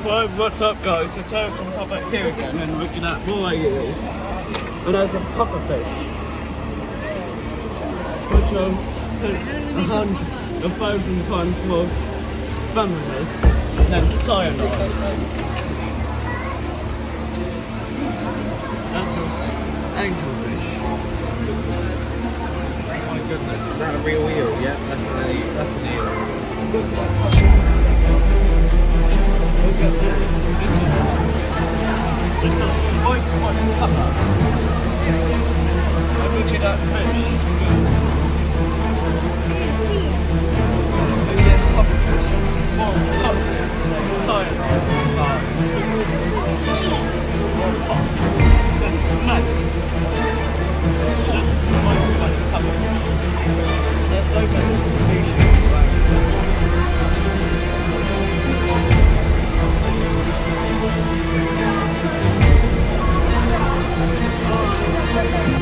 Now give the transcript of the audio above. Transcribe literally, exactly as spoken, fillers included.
Well, what's up guys? So Terence can pop back here again and we're looking at Moray Eel. And there's a pufferfish. Which are a hundred, a thousand times more venomous than cyanide. That's an angelfish. Oh my goodness, is that a real eel? Yeah, that's an eel. That's an eel.